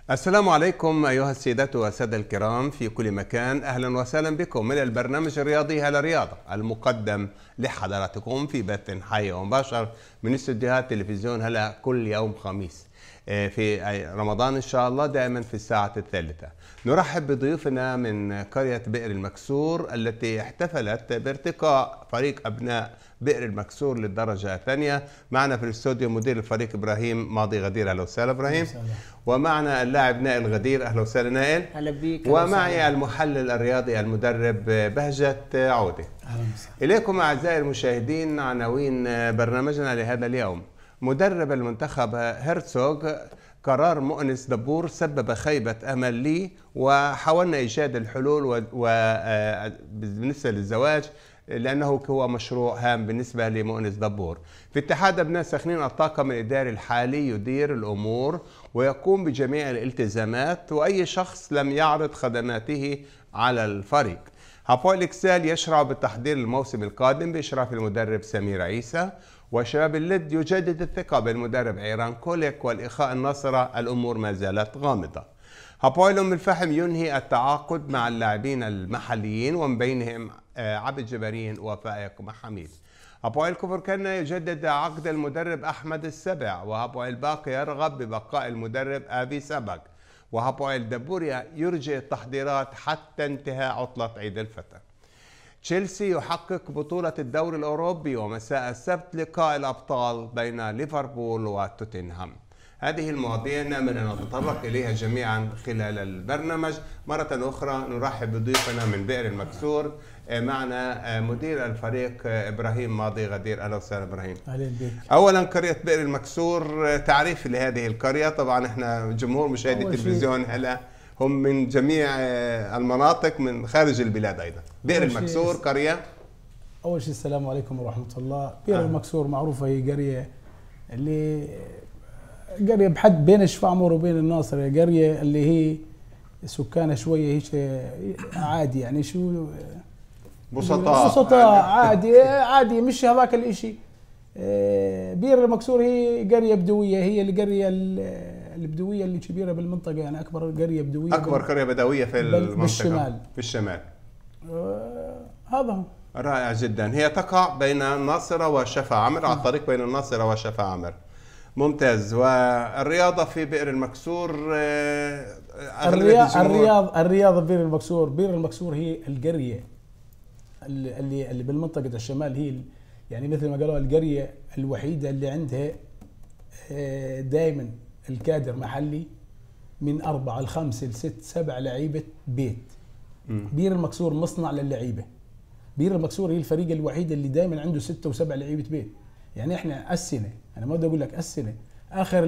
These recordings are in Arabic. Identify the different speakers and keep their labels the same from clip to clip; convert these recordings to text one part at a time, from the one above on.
Speaker 1: السلام عليكم أيها السيدات والسادة الكرام في كل مكان. أهلا وسهلا بكم من البرنامج الرياضي هلا رياضة المقدم لحضراتكم في بث حي ومباشر من استديوهات تلفزيون هلا كل يوم خميس في رمضان إن شاء الله دائما في الساعة الثالثة. نرحب بضيوفنا من قرية بئر المكسور التي احتفلت بارتقاء فريق أبناء بئر المكسور للدرجة الثانية. معنا في الاستوديو مدير الفريق إبراهيم ماضي غدير. أهلا وسهلا إبراهيم. ومعنا اللاعب نائل غدير. أهلا وسهلا نائل.
Speaker 2: هلا بيك.
Speaker 1: ومعي المحلل الرياضي المدرب بهجة عودة.
Speaker 2: أهلا وسهلا.
Speaker 1: إليكم أعزائي المشاهدين عناوين برنامجنا لهذا اليوم. مدرب المنتخب هرتسوغ قرار مؤنس دبور سبب خيبة أمل لي، وحاولنا إيجاد الحلول بالنسبة للزواج لأنه هو مشروع هام بالنسبة لمؤنس دبور. في اتحاد أبناء سخنين الطاقم الإداري الحالي يدير الأمور ويقوم بجميع الالتزامات، وأي شخص لم يعرض خدماته على الفريق. هابويل إكسال يشرع بالتحضير الموسم القادم بإشراف المدرب سمير عيسى، وشباب اللد يجدد الثقة بالمدرب عيران كوليك، والإخاء الناصرة الأمور ما زالت غامضة. هابويل أم الفحم ينهي التعاقد مع اللاعبين المحليين ومن بينهم عبد جبارين وفائق محميد. هابويل كفر كنا يجدد عقد المدرب أحمد السبع، وهابويل باقي يرغب ببقاء المدرب أبي سبق، وهابويل دبوريا يرجئ التحضيرات حتى انتهاء عطلة عيد الفطر. تشيلسي يحقق بطولة الدوري الأوروبي، ومساء السبت لقاء الأبطال بين ليفربول وتوتنهام. هذه المواضيع نأمل أن نتطرق إليها جميعا خلال البرنامج. مرة أخرى نرحب بضيوفنا من بئر المكسور. معنا مدير الفريق إبراهيم ماضي غدير. أهلا وسهلا إبراهيم.
Speaker 2: أهلا بك.
Speaker 1: أولا قرية بئر المكسور، تعريف لهذه القرية. طبعا احنا جمهور مشاهدي التلفزيون هلا هم من جميع المناطق من خارج البلاد أيضا. بئر المكسور قرية.
Speaker 2: أول شيء السلام عليكم ورحمة الله. بئر المكسور معروفة هي قرية قرية بحد بين شفعمر وبين الناصر، قرية اللي هي سكانها شوية هيك عادي، يعني شو بسطاء عادي مش هذاك الاشي. بئر المكسور هي قرية بدوية، هي القرية البدوية اللي كبيرة بالمنطقة، يعني أكبر قرية بدوية،
Speaker 1: أكبر قرية بدوية في المنطقة بالشمال.
Speaker 2: هذا هو.
Speaker 1: رائع جدا. هي تقع بين الناصرة وشفا عمر، على الطريق بين الناصرة وشفا عمر. ممتاز. والرياضة في بئر المكسور،
Speaker 2: الرياضة بئر المكسور. بئر المكسور هي القرية اللي بالمنطقة الشمال، هي يعني مثل ما قالوا القرية الوحيدة اللي عندها دائما الكادر محلي من 4 ل 5 ل 6 7 لعيبة بيت. بئر المكسور مصنع للعيبة. بئر المكسور هي الفريق الوحيد اللي دائما عنده 6 و7 لعيبة بيت. يعني احنا السنة، انا ما بدي اقول لك السنة، اخر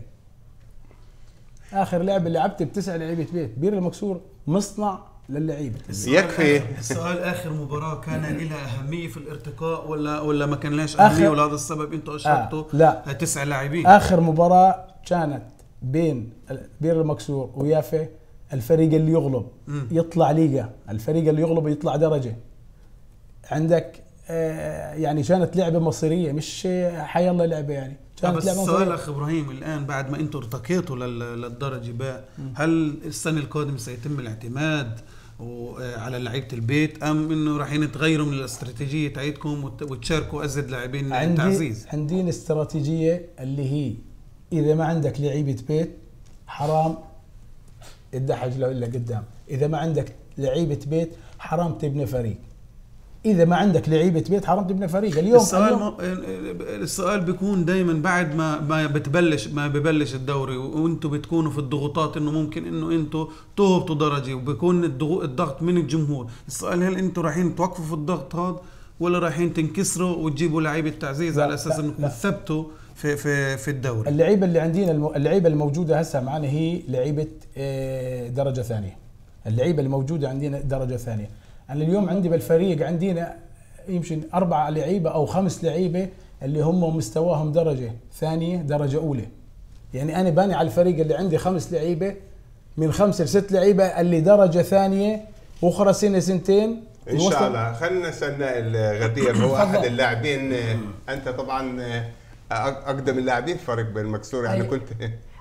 Speaker 2: لعبة لعبت ب9 لعيبة بيت. بئر المكسور مصنع للعيبة.
Speaker 1: يكفي.
Speaker 3: السؤال آخر مباراة كان لها أهمية في الارتقاء ولا ما كان لهاش أهمية ولهذا السبب أنتوا أشرتوا
Speaker 2: لا
Speaker 3: 9 لاعبين؟
Speaker 2: آخر مباراة كانت بين بئر المكسور ويافا. الفريق اللي يغلب يطلع ليغا، الفريق اللي يغلب يطلع درجة. عندك يعني كانت لعبة مصيرية، مش حي الله لعبة، يعني
Speaker 3: بس السؤال أخ إبراهيم، الآن بعد ما أنتوا ارتقيتوا للدرجة باء، هل السنة القادمة سيتم الاعتماد على لعيبة البيت، أم إنه راح يتغيروا من الاستراتيجية تاعتكم وتشاركوا أزيد لاعبين تعزيز؟
Speaker 2: عندنا استراتيجية اللي هي إذا ما عندك لعيبة بيت حرام الدحج له إلا قدام. إذا ما عندك لعيبة بيت حرام تبني فريق. إذا ما عندك لعيبة بيت حرام تبني فريق. اليوم
Speaker 3: السؤال بيكون دايما بعد ما ببلش الدوري وانتم بتكونوا في الضغوطات، انه ممكن انه انتم تهبطوا درجة وبيكون الضغط من الجمهور. السؤال هل انتم رايحين توقفوا في الضغط هذا ولا رايحين تنكسروا وتجيبوا لعيبة تعزيز على اساس انكم تثبتوا في الدوري؟
Speaker 2: اللعيبة اللي عندنا، اللعيبة الموجودة هسه معنا هي لعيبة درجة ثانية. اللعيبة الموجودة عندنا درجة ثانية. أنا اليوم عندي بالفريق عندنا يمكن 4 لعيبة أو 5 لعيبة اللي هم مستواهم درجة ثانية درجة أولى. يعني أنا باني على الفريق اللي عندي 5 لعيبة من 5 ل 6 لعيبة اللي درجة ثانية، وأخرى سنتين
Speaker 1: إن شاء الله. خلينا نسأل نائل غدير، هو أحد اللاعبين. أنت طبعا أقدم اللاعبين في فريق بئر المكسور، يعني كنت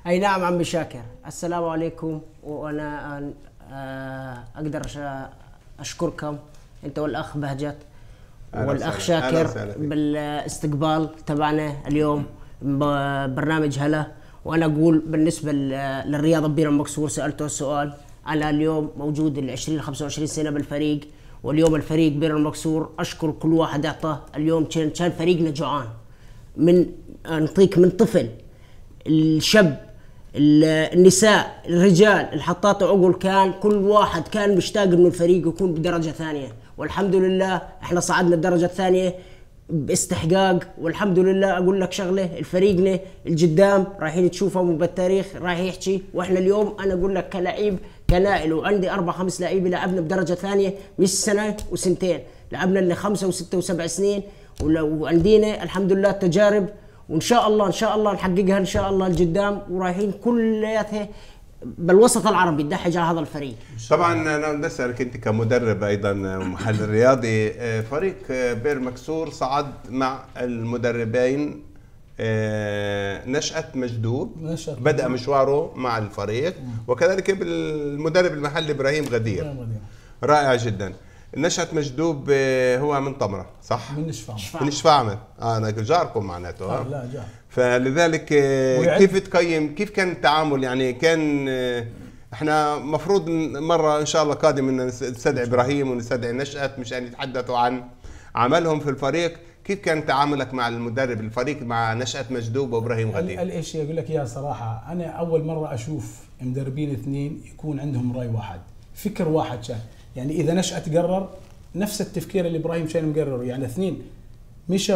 Speaker 4: اي نعم عمي شاكر. السلام عليكم. وانا اقدر اشكركم انت والاخ بهجت والاخ شاكر بالاستقبال تبعنا اليوم برنامج هلا. وانا اقول بالنسبه للرياضه ببير المكسور، سالته السؤال، انا اليوم موجود ال 20 25 سنه بالفريق، واليوم الفريق بير المكسور اشكر كل واحد اعطاه. اليوم كان فريقنا جوعان، من نعطيك من طفل، الشاب، النساء، الرجال، الحطاط عقل، كان كل واحد كان مشتاق انه الفريق يكون بدرجه ثانيه، والحمد لله احنا صعدنا الدرجه الثانيه باستحقاق. والحمد لله اقول لك شغله، الفريقنا القدام رايحين تشوفهم بالتاريخ رايح يحكي. واحنا اليوم انا اقول لك كلاعب كنائل، وعندي 4-5 لعيبه لعبنا بدرجه ثانيه، مش سنه وسنتين، لعبنا اللي 5 و6 و7 سنين، وعندنا الحمد لله تجارب، وان شاء الله نحققها ان شاء الله لقدام، ورايحين كلياتها بالوسط العربي تدحج على هذا الفريق.
Speaker 1: طبعا انا بدي اسالك انت كمدرب ايضا محلل رياضي، فريق بير مكسور صعد مع المدربين نشأة مجدوب، بدأ مشواره مع الفريق، وكذلك بالمدرب المحلي ابراهيم غدير. رائع جدا. نشأة مجدوب هو من طمرة صح؟ من شفاعمة. انا جاركم معناته.
Speaker 2: لا جار.
Speaker 1: فلذلك كيف تقيم، كيف كان التعامل؟ يعني كان احنا مفروض مرة ان شاء الله قادم نستدعي ابراهيم ونستدعي نشأة مشان يتحدثوا عن عملهم في الفريق. كيف كان تعاملك مع المدرب الفريق مع نشأة مجدوب وابراهيم غدير؟
Speaker 2: الاشي اقول لك يا صراحة، انا اول مرة اشوف مدربين اثنين يكون عندهم رأي واحد، فكر واحد. كان يعني اذا نشأة تقرر نفس التفكير اللي ابراهيم كان مقرره، يعني اثنين مشى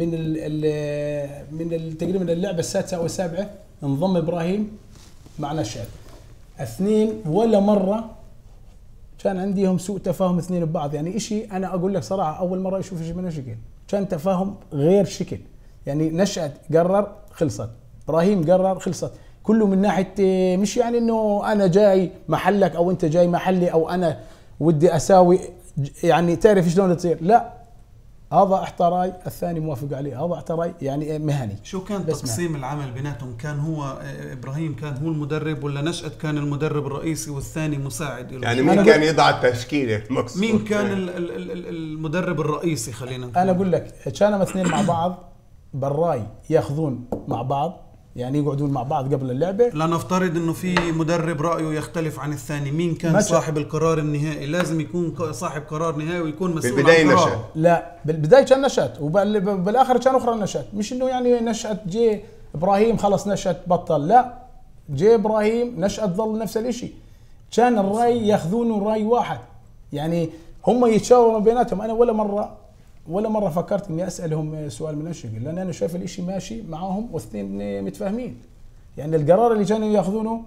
Speaker 2: من تقريبا اللعبه السادسه او السابعه، انضم ابراهيم مع نشأة. اثنين ولا مره كان عندهم سوء تفاهم اثنين ببعض، يعني اشي انا اقول لك صراحه اول مره اشوف شيء من شكل، كان تفاهم غير شكل. يعني نشأة قرر خلصت، ابراهيم قرر خلصت، كله من ناحيه مش يعني انه انا جاي محلك او انت جاي محلي او انا ودي اساوي، يعني تعرف شلون تصير، لا هذا احتى راي الثاني موافق عليه، هذا احتى راي يعني مهني.
Speaker 3: شو كان تقسيم مهني. العمل بيناتهم؟ كان هو ابراهيم كان هو المدرب ولا نشأة كان المدرب الرئيسي والثاني مساعد له؟
Speaker 1: يعني مين كان يضع التشكيله المقصود؟
Speaker 3: مين كان المدرب الرئيسي؟ خلينا نقول.
Speaker 2: انا اقول لك كانوا اثنين مع بعض بالراي، ياخذون مع بعض، يعني يقعدون مع بعض قبل اللعبه.
Speaker 3: لا نفترض انه في مدرب رايه يختلف عن الثاني، مين كان صاحب القرار النهائي؟ لازم يكون صاحب قرار نهائي ويكون مسؤول عن قراره.
Speaker 2: لا بالبدايه كان نشأة، وبالاخر كان اخرى نشأة، مش انه يعني نشأة جي ابراهيم خلص نشأة بطل، لا جي ابراهيم نشأة ظل نفس الشيء. كان الراي ياخذون راي واحد، يعني هم يتشاورون بيناتهم. انا ولا مرة فكرت اني اسالهم سؤال من الشكل، لان انا شايف الاشي ماشي معاهم واثنين متفاهمين. يعني القرار اللي كانوا ياخذونه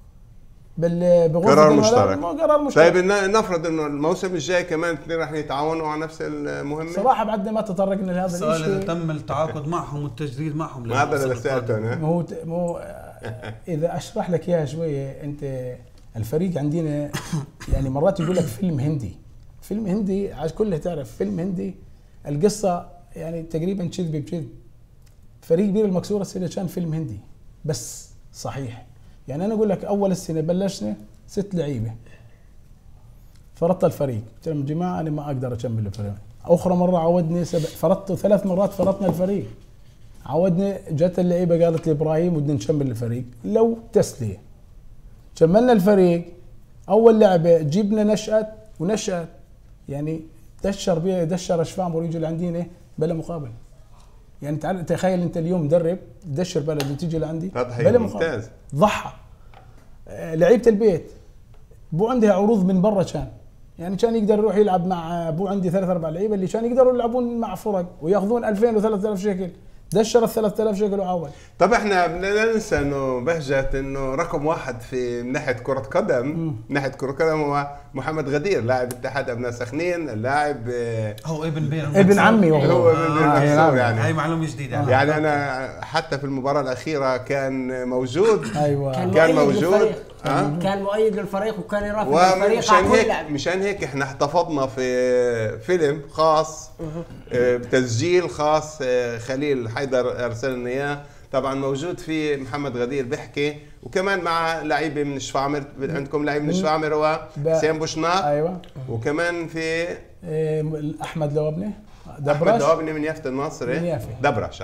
Speaker 1: قرار مشترك.
Speaker 2: قرار مشترك.
Speaker 1: طيب نفرض انه الموسم الجاي كمان اثنين راح يتعاونوا على نفس المهمه.
Speaker 2: صراحه بعدنا ما تطرقنا لهذا الشيء.
Speaker 3: السؤال تم التعاقد معهم والتجديد معهم.
Speaker 1: ما هذا اللي سالته انا.
Speaker 2: مو اذا اشرح لك اياها شويه. انت الفريق عندنا يعني مرات يقول لك فيلم هندي عاد كله تعرف فيلم هندي. القصة يعني تقريبا كذب بكذب. فريق بير المكسورة السنة كان فيلم هندي بس صحيح. يعني أنا أقول لك أول السنة بلشنا 6 لعيبة، فرطت الفريق، قلت لهم جماعة أنا ما أقدر أكمل الفريق. أخرى مرة عودني فرطت 3 مرات، فرطنا الفريق، عودني، جت اللعيبة قالت لي إبراهيم بدنا نكمل الفريق لو تسلية. كملنا الفريق، أول لعبة جبنا نشأة يعني دشر اشفام ورجل اللي عندنا بلا مقابل. يعني تخيل انت اليوم مدرب تدشر بلد وتيجي لعندي بلا مقابل. ضحى لعيبه البيت بو عندها عروض من برا، كان يقدر يروح يلعب مع بو عندي 3-4 لعيبه اللي كانوا يقدروا يلعبون مع فرق وياخذون 2000 و3000 شيكل، دشر 3000 شيكل وعاود.
Speaker 1: طب احنا بدنا ننسى انه بهجت انه رقم 1 في ناحيه كره قدم، ناحيه كره قدم هو محمد غدير، لاعب اتحاد ابناء سخنين، اللاعب
Speaker 3: هو
Speaker 2: ابن عمي،
Speaker 1: هو يعني
Speaker 3: هاي معلومه جديده.
Speaker 1: يعني انا حتى في المباراه الاخيره كان موجود.
Speaker 2: ايوه
Speaker 4: كان موجود. كان مؤيد للفريق وكان يرافق الفريق على كل لعب.
Speaker 1: مشان هيك احنا احتفظنا في فيلم خاص بتسجيل خاص، خليل حيدر ارسل لنا اياه، طبعا موجود في محمد غدير بيحكي، وكمان مع لعيبه من الشفامر، عندكم لعيب من الشفامر هو حسين بوشناق.
Speaker 2: ايوه.
Speaker 1: وكمان في
Speaker 2: احمد لوابني
Speaker 1: دبرش. احمد لوابني من يافت الناصري.
Speaker 2: من يافي.
Speaker 1: دبرش.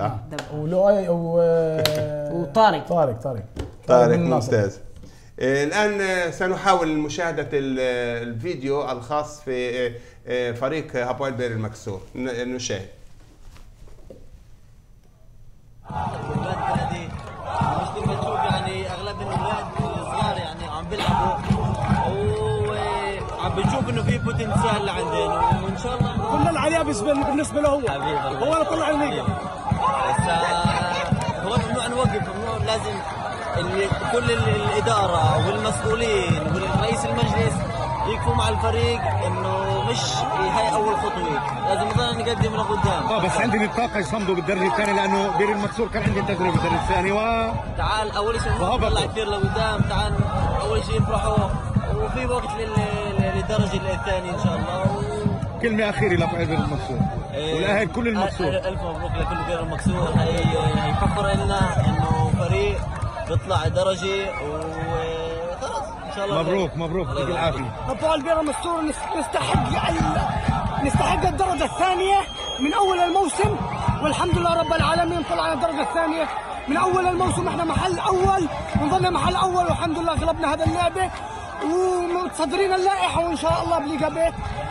Speaker 2: طارق
Speaker 1: ممتاز. الآن سنحاول مشاهدة الفيديو الخاص في فريق هابويل بئر المكسور. نشاهد.
Speaker 5: يعني اغلب الاولاد الصغار يعني عم بيلعبوا وعم بنشوف انه في بوتنسيال لعندنا، وان شاء الله
Speaker 6: كل العليا بالنسبه له هو اللي طلع الميديا.
Speaker 5: هو ممنوع نوقف، ممنوع، لازم كل الاداره والمسؤولين والرئيس المجلس يكفوا مع الفريق انه مش هاي اول خطوه، لازم نضل نقدم لقدام.
Speaker 6: بس عندي الطاقه يصمدوا بالدرجه الثانيه، لانه بئر المكسور كان عندي تجربه بالدرجه الثانيه
Speaker 5: تعال اول شيء نطلع كثير لقدام، تعال اول شيء يفرحوا، وفي وقت للدرجه الثانيه ان شاء الله.
Speaker 6: كلمه اخيره لفريق بئر المكسور والاهل كل المكسور.
Speaker 5: الف مبروك لكل بئر المكسور، هيفخر لنا انه فريق بيطلع درجه وخلاص ان شاء الله.
Speaker 6: مبروك يعطيك العافيه.
Speaker 7: هابويل بئر المكسور نستحق الدرجه الثانيه من اول الموسم، والحمد لله رب العالمين طلعنا الدرجه الثانيه من اول الموسم. احنا محل اول ونظلنا محل اول، والحمد لله غلبنا هذا اللعبه ومتصدرين اللائحه، وان شاء الله بليغا بي.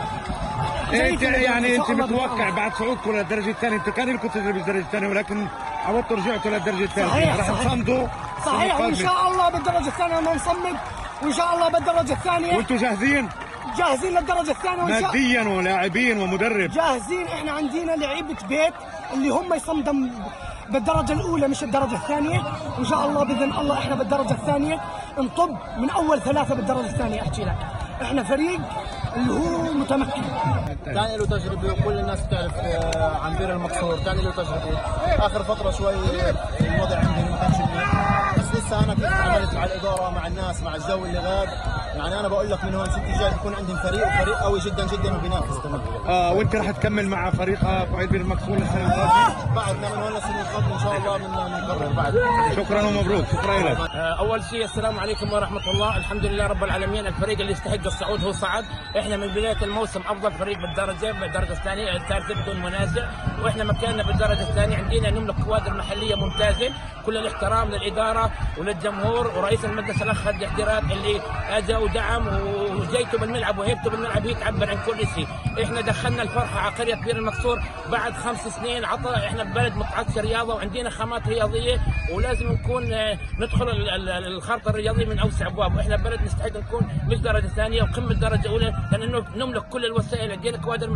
Speaker 6: يعني انت متوقع بعد صعودكم للدرجه الثانيه، انتم كان لكم تدريب الدرجه الثانيه ولكن عودتوا رجعتوا للدرجه الثالثه، راح تصمدوا.
Speaker 7: صحيح، وان شاء الله بالدرجه الثانيه نصمد، وان شاء الله بالدرجه الثانيه.
Speaker 6: وانتم جاهزين
Speaker 7: للدرجه الثانيه
Speaker 6: ماديا ولاعبين ومدرب؟
Speaker 7: جاهزين. احنا عندنا لعيبه بيت اللي هم يصمدوا بالدرجه الاولى مش الدرجه الثانيه، وان شاء الله باذن الله احنا بالدرجه الثانيه نطب من اول 3 بالدرجه الثانيه. احكي لك احنا فريق اللي هو متمكن.
Speaker 5: تاني له تجربه، وكل الناس تعرف عن بئر المكسور، تاني له تجربه. اخر فتره شوي الوضع عندي ما كانش منيح، بس لسه انا كنت عملت مع الاداره مع الناس مع الجو اللي غاب. يعني انا بقول لك من هون 6 جاي بيكون عندهم فريق قوي جدا جدا وبينافس كمان.
Speaker 6: وانت راح تكمل مع فريق هابويل بئر المكسور السنه القادمه؟
Speaker 5: بعدنا من هون للسنه القادمه ان شاء الله بنقرر بعد.
Speaker 6: شكرا ومبروك. شكرا لك.
Speaker 8: اول شيء السلام عليكم ورحمه الله. الحمد لله رب العالمين، الفريق اللي يستحق الصعود هو صعد. احنا من بدايه الموسم افضل فريق بالدرجه الثانيه الثالثه بدون منازع، واحنا مكاننا بالدرجه الثانيه. عندنا نملك كوادر محليه ممتازه، كل الاحترام للاداره وللجمهور ورئيس المجلس الاخ خالد احتراد اللي اجى ودعم وجيته بالملعب وهيبته بالملعب، هي تعبر عن كل شيء. احنا دخلنا الفرحه على قريه بئر المكسور بعد 5 سنين احنا ببلد متعطش رياضه وعندنا خامات رياضيه، ولازم نكون ندخل الخارطه الرياضيه من اوسع ابواب. احنا بلد نستحق نكون مش درجه ثانيه وقمه درجه اولى، لانه نملك كل الوسائل. عندنا كوادر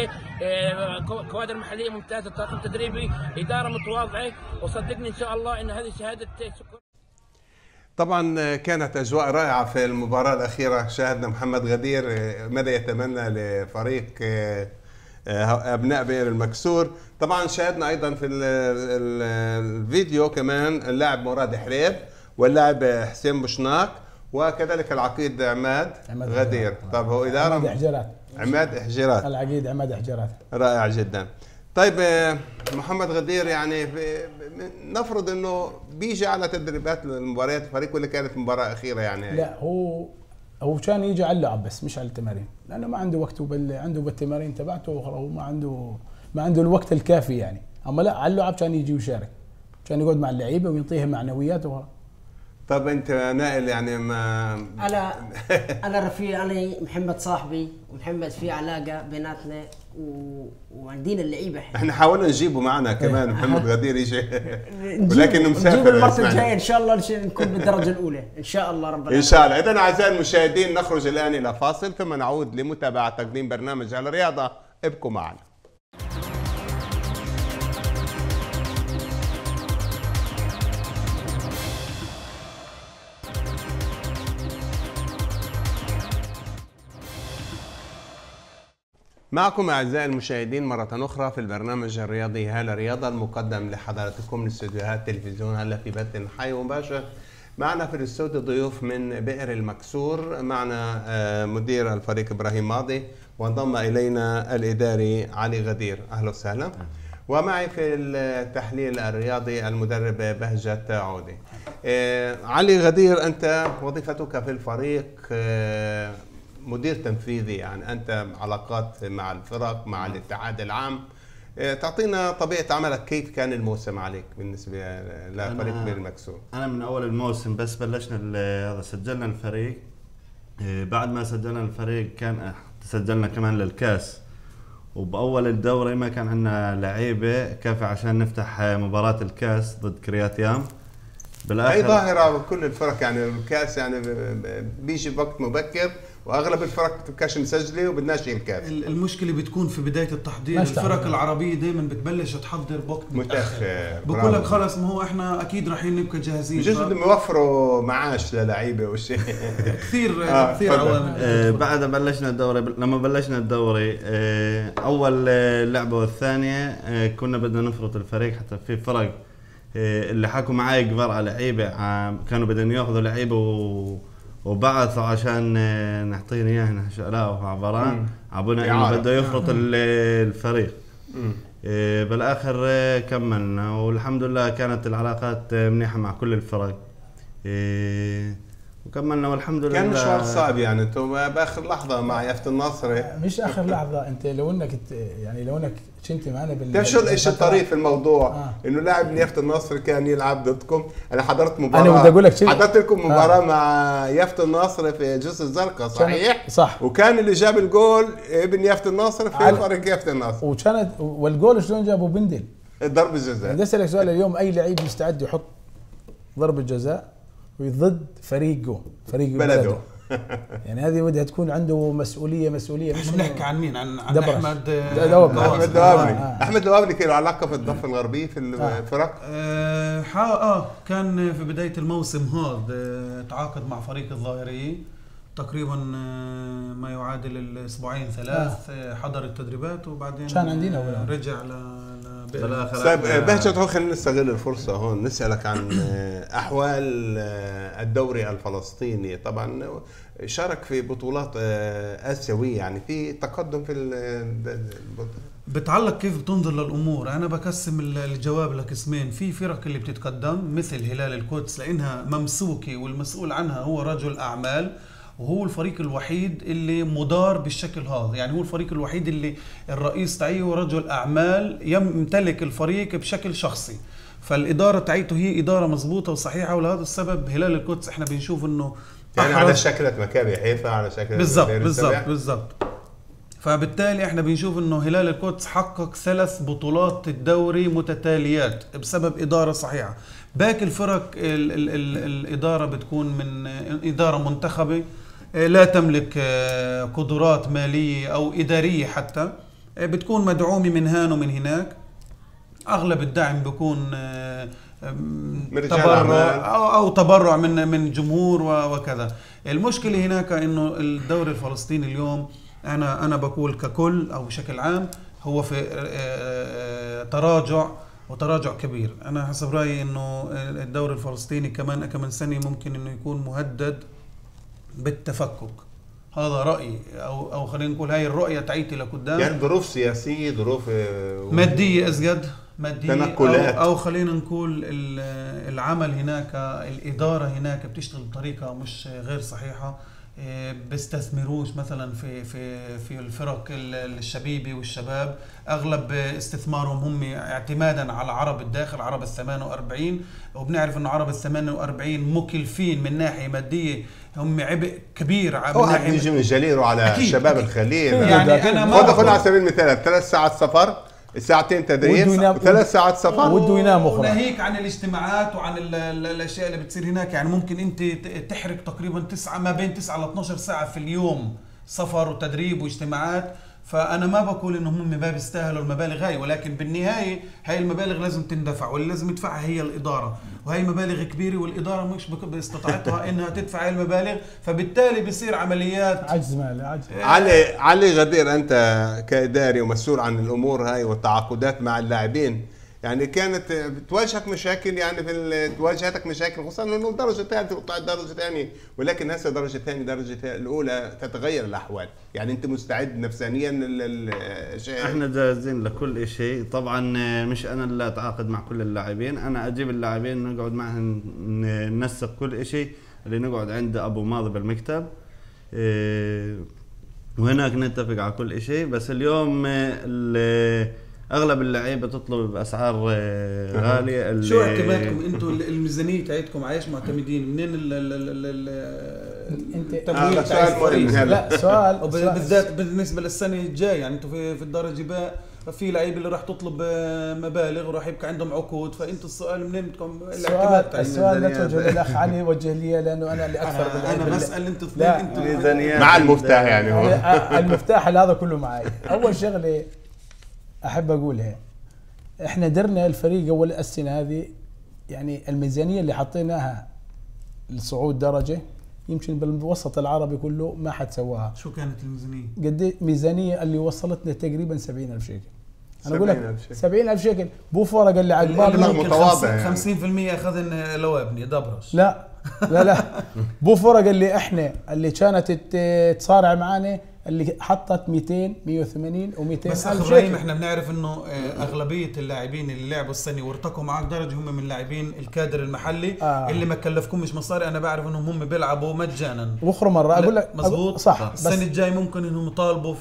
Speaker 8: محليه ممتازه، طاقم تدريبي، اداره متواضعه، وصدقني ان شاء الله ان هذه شهاده شكر.
Speaker 1: طبعا كانت اجواء رائعه في المباراه الاخيره. شاهدنا محمد غدير ماذا يتمنى لفريق ابناء بئر المكسور. طبعا شاهدنا ايضا في الفيديو كمان اللاعب مراد حريب واللاعب حسين بوشناق وكذلك العقيد عماد غدير. طب هو اداره عماد حجيرات
Speaker 2: العقيد عماد حجيرات.
Speaker 1: رائع جدا. طيب محمد غدير، يعني نفرض انه بيجي على تدريبات المباريات الفريق ولا كانت مباراه اخيره يعني؟
Speaker 2: لا، هو كان يجي على اللعب بس مش على التمارين، لانه ما عنده وقت عنده بالتمارين تبعته وما عنده الوقت الكافي يعني. اما لا، على اللعب كان يجي ويشارك، كان يقعد مع اللعيبه ويعطيهم معنويات
Speaker 1: طب انت نائل يعني ما
Speaker 4: انا رفيق علي محمد صاحبي، ومحمد في علاقه بيناتنا وعندنا اللعيبه.
Speaker 1: احنا حاولنا نجيبه معنا كمان محمد غدير يجي ولكن مسافر.
Speaker 4: نجيب المره الجايه ان شاء الله نكون بالدرجه الاولى ان شاء الله رب العالمين.
Speaker 1: ان شاء الله. اذا اعزائي المشاهدين نخرج الان الى فاصل ثم نعود لمتابعه تقديم برنامج على الرياضه. ابقوا معنا. معكم أعزائي المشاهدين مرة أخرى في البرنامج الرياضي هلا رياضة المقدم لحضراتكم من استديوهات تلفزيون هلا في بث حي ومباشر. معنا في الاستوديو ضيوف من بئر المكسور، معنا مدير الفريق إبراهيم ماضي، وانضم إلينا الإداري علي غدير. أهلا وسهلا. ومعي في التحليل الرياضي المدرب بهجت عودي. علي غدير، أنت وظيفتك في الفريق مدير تنفيذي، يعني أنت علاقات مع الفرق مع الاتحاد العام. تعطينا طبيعة عملك، كيف كان الموسم عليك بالنسبة لفريق بير المكسور؟
Speaker 9: أنا من أول الموسم بس بلشنا هذا سجلنا الفريق. بعد ما سجلنا الفريق كان سجلنا كمان للكاس، وبأول الدوري ما كان عندنا لعيبة كافية عشان نفتح مباراة الكاس ضد كرياتيام.
Speaker 1: بالآخر هي ظاهرة بكل الفرق، يعني الكاس يعني بيجي بوقت مبكر واغلب الفرق بتبقاش مسجله وبدناش الكاس.
Speaker 3: المشكله بتكون في بدايه التحضير، الفرق العربيه دائما بتبلش تحضر بوقت متاخر، بقول لك خلص ما هو احنا اكيد رايحين نبقى جاهزين.
Speaker 1: بجوز بدهم يوفروا معاش للعيبه والشيء
Speaker 3: كثير عوامل.
Speaker 9: بعد بلشنا الدوري، لما بلشنا الدوري اول لعبه والثانيه كنا بدنا نفرط الفريق، حتى في فرق اللي حكوا معي كبار على لعيبه كانوا بدهم ياخذوا لعيبه وبعثوا عشان نعطينا اياه نشألاه عبارة عبونا انه بده يفرط الفريق. بالاخر كملنا والحمد لله كانت العلاقات منيحة مع كل الفرق وكملنا والحمد لله.
Speaker 1: كان مشوار صعب يعني، انتم باخر لحظة مع يافت النصر.
Speaker 2: مش اخر لحظة، انت لو انك كنت معنا
Speaker 1: شو الشيء الطريف في الموضوع انه لاعب من يافت النصر كان يلعب ضدكم. انا حضرت مباراة،
Speaker 2: انا بدي اقول لك شيء،
Speaker 1: حضرت لكم مباراة مع يافت النصر في جسر الزرقاء صحيح؟
Speaker 2: صح.
Speaker 1: وكان اللي جاب الجول ابن يافت النصر في فريق يافت النصر،
Speaker 2: وكانت والجول شلون جابوا؟ بندل
Speaker 1: ضرب الجزاء.
Speaker 2: بدي اسالك سؤال، اليوم اي لعيب يستعد يحط ضربة جزاء وضد فريق بلده يعني هذه بدها تكون عنده مسؤوليه مش
Speaker 3: بنحكي عن مين؟ عن احمد
Speaker 1: دوابلي كان له علاقه في الضفه الغربيه في الفرق.
Speaker 3: كان في بدايه الموسم هذا تعاقد مع فريق الظاهريه تقريبا ما يعادل الاسبوعين ثلاث. حضر التدريبات وبعدين
Speaker 2: كان عندنا
Speaker 3: رجع
Speaker 1: بهجت. خلينا نستغل الفرصه هون نسالك عن احوال الدوري الفلسطيني. طبعا شارك في بطولات اسيويه، يعني في تقدم في
Speaker 3: بتعلق كيف بتنظر للامور. انا بقسم الجواب لقسمين. في فرق اللي بتتقدم مثل هلال القدس لانها ممسوكه والمسؤول عنها هو رجل اعمال، وهو الفريق الوحيد اللي مدار بالشكل هذا. يعني هو الفريق الوحيد اللي الرئيس تاعيه رجل اعمال يمتلك الفريق بشكل شخصي، فالاداره تاعيته هي اداره مضبوطه وصحيحه. ولهذا السبب هلال القدس احنا بنشوف انه
Speaker 1: يعني على شكلة مكابي حيفا، على شكل
Speaker 3: بالضبط. فبالتالي احنا بنشوف انه هلال القدس حقق 3 بطولات الدوري متتاليات بسبب اداره صحيحه. باقي الفرق الاداره بتكون من اداره منتخبه لا تملك قدرات ماليه او اداريه، حتى بتكون مدعومه من هان ومن هناك. اغلب الدعم بيكون تبرع او تبرع من جمهور وكذا. المشكله هناك انه الدوري الفلسطيني اليوم انا بقول ككل او بشكل عام هو في تراجع كبير. انا حسب رايي انه الدوري الفلسطيني كمان سنه ممكن انه يكون مهدد بالتفكك. هذا رايي او خلينا نقول هاي الرؤيه تاعيتي لقدام.
Speaker 1: يعني ظروف سياسيه، ظروف
Speaker 3: ماديه ازيد، ماديه
Speaker 1: تنقلات
Speaker 3: او خلينا نقول العمل هناك، الاداره هناك بتشتغل بطريقه مش غير صحيحه. بيستثمروش مثلا في الفرق الشبيبه والشباب. اغلب استثمارهم هم اعتمادا على عرب الداخل، عرب ال48، وبنعرف انه عرب ال48 مكلفين من ناحيه ماديه، هم عبء كبير من
Speaker 1: ناحيه يجي من جليره على شباب الخليل.
Speaker 3: يعني انا
Speaker 1: خذ على سبيل المثال 3 ساعات سفر، 2 تدريب و3 ساعات سفر،
Speaker 2: وده ينام اخرى.
Speaker 3: وناهيك عن الاجتماعات وعن الاشياء اللي بتصير هناك. يعني ممكن انت تحرق تقريبا ما بين 9 ل 12 ساعه في اليوم سفر وتدريب واجتماعات. فانا ما بقول انهم هم ما بيستاهلوا المبالغ هاي، ولكن بالنهايه هاي المبالغ لازم تندفع، واللي لازم يدفعها هي الاداره، وهي مبالغ كبيره والاداره مش باستطاعتها انها تدفع هاي المبالغ. فبالتالي بيصير عمليات
Speaker 2: عجز مالي عجز.
Speaker 1: علي غدير، انت كاداري ومسؤول عن الامور هاي والتعاقدات مع اللاعبين، يعني كانت بتواجهك مشاكل، يعني تواجهتك مشاكل، خصوصا انه درجه ثالثه وطلعت درجه ثانيه، ولكن هسه درجه ثانيه درجه الاولى تتغير الاحوال، يعني انت مستعد نفسانيا
Speaker 9: احنا جاهزين لكل شيء طبعا. مش انا اللي اتعاقد مع كل اللاعبين، انا اجيب اللاعبين نقعد معهم ننسق كل شيء، اللي نقعد عند ابو ماضي بالمكتب وهناك نتفق على كل شيء. بس اليوم اغلب اللعيبه تطلب باسعار غاليه.
Speaker 3: شو اعتمادكم انتم الميزانيه تاعتكم عايش معتمدين منين
Speaker 2: انت
Speaker 3: سؤال
Speaker 2: لا سؤال
Speaker 3: بالذات بالنسبه للسنه الجايه، يعني انتم في الدرجه باء في لعيبه اللي راح تطلب مبالغ وراح يبقى عندهم عقود، فانتم السؤال منين بدكم الاعتماد تاع
Speaker 2: السؤال لا توجه للاخ علي، وجه لي لانه انا اللي اكثر
Speaker 3: انا بسال انتم اثنين
Speaker 1: مع المفتاح يعني هو
Speaker 2: المفتاح هذا كله معي. اول شغله احب اقولها، احنا درنا الفريق اول السنه هذه، يعني الميزانيه اللي حطيناها لصعود درجه يمكن بالوسط العربي كله ما حد سواها.
Speaker 3: شو كانت الميزانيه؟
Speaker 2: قد الميزانيه اللي وصلتنا تقريبا 70,000 شيك. انا اقول لك 70,000 شيكل بو فرق اللي عقبالنا
Speaker 1: متواضع
Speaker 3: 50% اخذنا لوابني دبرش.
Speaker 2: لا بو فرق اللي احنا اللي كانت تصارع معانا اللي حطت 200 180 و200
Speaker 3: بس ابراهيم احنا بنعرف انه اغلبيه اللاعبين اللي لعبوا السنه وارتقوا معك درجه هم من لاعبين الكادر المحلي اللي ما كلفكمش مصاري. انا بعرف انهم هم بيلعبوا مجانا
Speaker 2: واخر مره اقول لك
Speaker 3: مزبوط
Speaker 2: صح.
Speaker 3: السنه الجاي ممكن انهم يطالبوا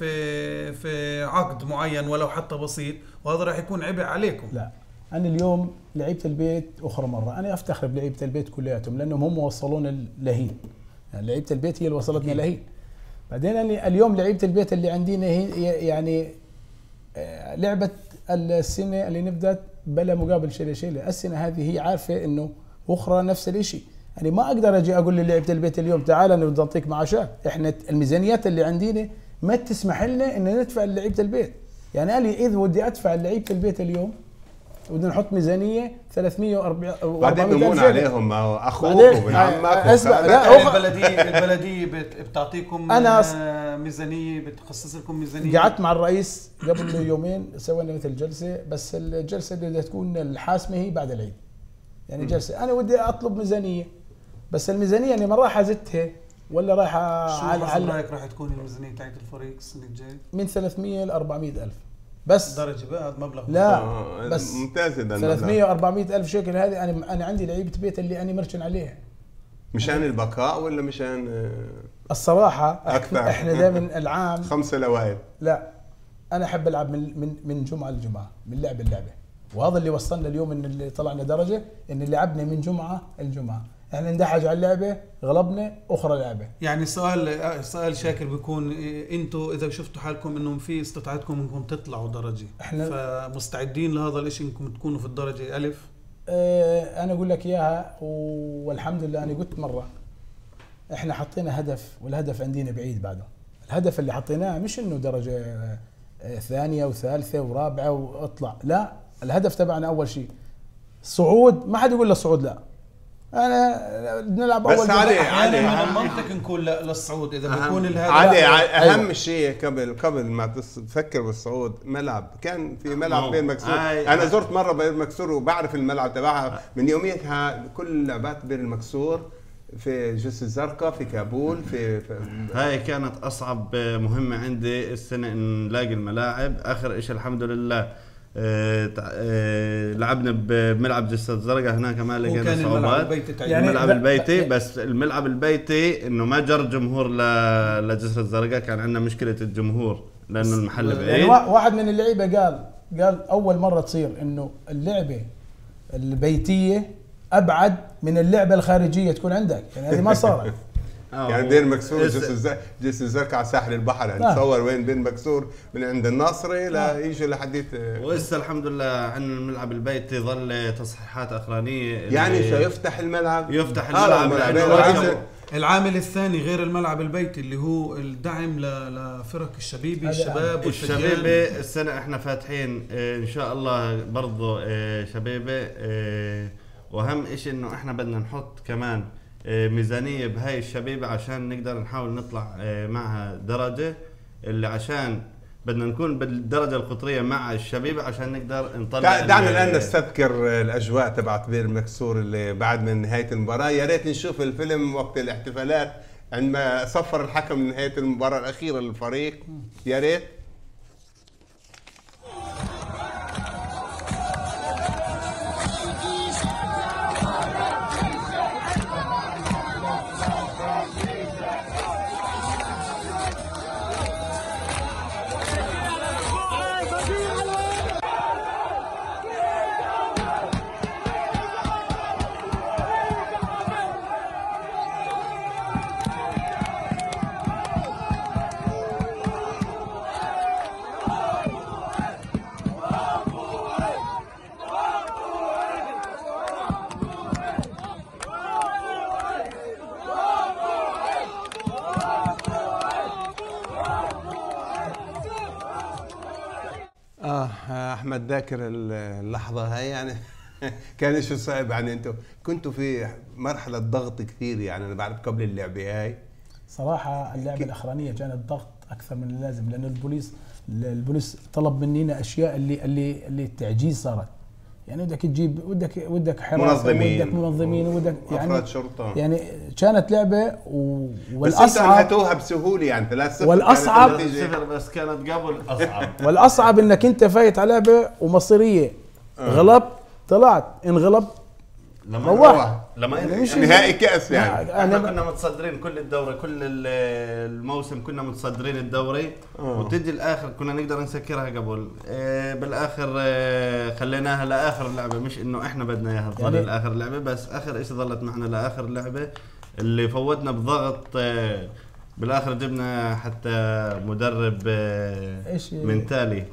Speaker 3: في عقد معين ولو حتى بسيط، وهذا راح يكون عبء عليكم.
Speaker 2: لا انا اليوم لعيبه البيت اخر مره انا افتخر بلعيبه البيت كلياتهم لانهم هم وصلونا لهين، يعني لعيبه البيت هي اللي وصلتنا لهين. بعدين اليوم لعيبه البيت اللي عندنا هي يعني لعبه السنه اللي نبدت بلا مقابل شيله السنه هذه هي عارفه انه اخرى نفس الشيء. يعني ما اقدر اجي اقول للعيبه البيت اليوم تعال انا بدي اعطيك معاشات، احنا الميزانيات اللي عندنا ما تسمح لنا ان ندفع لعيبه البيت. يعني انا اذا ودي ادفع لعيبه البيت اليوم بدنا نحط ميزانيه 340
Speaker 1: بعدين بمون عليهم اخوك وابن عمك.
Speaker 2: اسمع لا
Speaker 3: البلديه بتعطيكم ميزانيه، بتخصص لكم ميزانيه.
Speaker 2: قعدت مع الرئيس قبل يومين سوينا مثل جلسه، بس الجلسه اللي بدها تكون الحاسمه هي بعد العيد. يعني جلسه انا ودي اطلب ميزانيه، بس الميزانيه اني ما راح ازتها ولا راح
Speaker 3: على رايك راح تكون الميزانيه تاعت الفريق السنه الجايه
Speaker 2: من 300 ل 400 الف بس
Speaker 3: درجه بقى هذا مبلغ
Speaker 2: لا بس
Speaker 1: ممتاز.
Speaker 2: 300 400 الف شيكل هذه انا عندي لعيبه بيت اللي انا مرشن عليها.
Speaker 1: مشان البقاء ولا مشان
Speaker 2: الصراحه
Speaker 1: أكثر.
Speaker 2: احنا دائما العام
Speaker 1: 5 لوائد.
Speaker 2: لا انا احب العب من جمعه لجمعه، من لعبه، وهذا اللي وصلنا اليوم ان اللي طلعنا درجه ان لعبنا من جمعه لجمعه. احنا ندحج على اللعبه غلبنا اخرى لعبه.
Speaker 3: يعني سؤال شاكر بيكون انتم اذا شفتوا حالكم انهم في استطاعتكم انكم تطلعوا درجه، احنا فمستعدين لهذا الشيء انكم تكونوا في الدرجه الف؟
Speaker 2: انا اقول لك اياها والحمد لله. انا قلت مره احنا حطينا هدف والهدف عندنا بعيد بعده. الهدف اللي حطيناه مش انه درجه ثانيه وثالثه ورابعه واطلع، لا الهدف تبعنا اول شيء صعود. ما حد يقول له صعود، لا انا بنلعب اول.
Speaker 1: بس علي
Speaker 3: من المنطق نكون للصعود اذا بيكون الهدف.
Speaker 1: علي اهم شيء قبل ما تفكر بالصعود ملعب. كان في ملعب بين مكسور. انا زرت مره بين مكسور وبعرف الملعب تبعها من يوميتها. كل لعبات بين المكسور في جسر الزرقاء في كابول في
Speaker 9: هاي كانت اصعب مهمه عندي السنه ان نلاقي الملاعب. اخر شيء الحمد لله لعبنا بملعب جسر الزرقاء، هناك ما لقينا صعوبات. يعني الملعب البيتي بس الملعب البيتي انه ما جر جمهور لجسر الزرقاء. كان عندنا مشكله الجمهور لانه المحل بعيد.
Speaker 2: يعني واحد من اللعيبه قال اول مره تصير انه اللعبه البيتيه ابعد من اللعبه الخارجيه تكون عندك. يعني هذه ما صارت.
Speaker 1: يعني بين مكسور جسر الزرقاء على ساحل البحر. يعني تصور وين بين مكسور من عند الناصري لا يجوا لحديت.
Speaker 9: ولسه الحمد لله عندنا الملعب البيتي ظل تصحيحات اخرانيه.
Speaker 1: يعني سيفتح الملعب.
Speaker 9: يفتح الملعب.
Speaker 3: العامل الثاني غير الملعب البيتي اللي هو الدعم لفرق الشباب
Speaker 9: الشبيبه. السنه احنا فاتحين ان شاء الله برضه شبيبه. واهم شيء انه احنا بدنا نحط كمان ميزانيه بهاي الشبيبه عشان نقدر نحاول نطلع معها درجه، اللي عشان بدنا نكون بالدرجه القطريه مع الشبيبه عشان نقدر نطلع.
Speaker 1: دعنا الان نستذكر الاجواء تبعت بير المكسور اللي بعد من نهايه المباراه. يا ريت نشوف الفيلم وقت الاحتفالات عندما صفر الحكم نهايه المباراه الاخيره للفريق، يا ريت. احمد ذاكر اللحظه هاي يعني كان شو صعب يعني؟ انتم كنتوا في مرحله ضغط كثير يعني، انا بعرف قبل اللعبه هاي
Speaker 2: صراحه اللعبه الاخرانيه كانت ضغط اكثر من اللازم، لانه البوليس طلب مننا اشياء اللي التعجيز صارت يعني، بدك تجيب ودك حراسه ودك منظمين ودك يعني
Speaker 1: افراد شرطه
Speaker 2: يعني كانت لعبه
Speaker 1: والاصعب بس انتوا بسهوله يعني 3-0
Speaker 2: والاصعب
Speaker 9: بس كانت قبل اصعب
Speaker 2: والاصعب انك انت فايت على لعبه ومصيريه غلب طلعت انغلب
Speaker 1: روح
Speaker 9: لما
Speaker 1: نهائي كاس يعني.
Speaker 9: احنا كنا متصدرين كل الدوري، كل الموسم كنا متصدرين الدوري وتجي الاخر كنا نقدر نسكرها قبل. بالاخر خليناها لاخر لعبه، مش انه احنا بدنا اياها تظل يعني لاخر لعبه، بس اخر شيء ظلت معنا لاخر لعبه اللي فوتنا بضغط. بالاخر جبنا حتى مدرب منتالي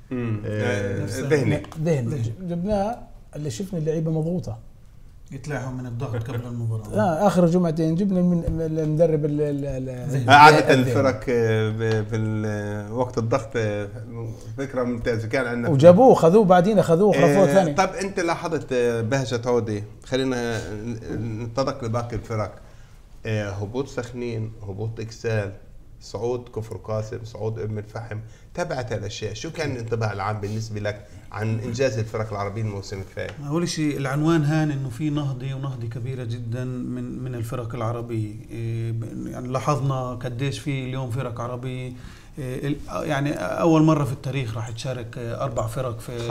Speaker 2: ذهني جبناه اللي شفنا اللعيبه مضغوطه
Speaker 3: يطلعهم من الضغط قبل المباراه.
Speaker 2: لا اخر جمعتين جبنا من المدرب
Speaker 1: عادة الفرق في وقت الضغط فكره ممتازه كان عندنا
Speaker 2: وجابوه خذوه بعدين خذوه خرفوه ثاني.
Speaker 1: طب انت لاحظت بهجة عودي، خلينا نتطرق لباقي الفرق، هبوط سخنين، هبوط اكسال، صعود كفر قاسم، صعود ابن الفحم، تابعت هالاشياء، شو كان الانطباع العام بالنسبه لك عن انجاز الفرق العربيه الموسم الفائت؟
Speaker 3: اول شيء العنوان هان انه في نهضه كبيره جدا من الفرق العربيه، يعني لاحظنا قديش في اليوم فرق عربيه، يعني اول مره في التاريخ راح تشارك 4 فرق في